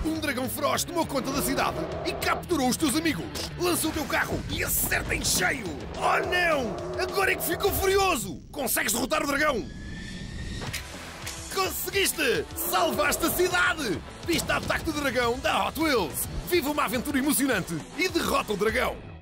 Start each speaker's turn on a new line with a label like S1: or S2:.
S1: Um dragão feroz tomou conta da cidade e capturou os teus amigos. Lança o teu carro e acerta em cheio. Oh não! Agora é que ficou furioso! Consegues derrotar o dragão? Conseguiste! Salvaste a cidade! Pista de ataque do dragão da Hot Wheels! Viva uma aventura emocionante e derrota o dragão!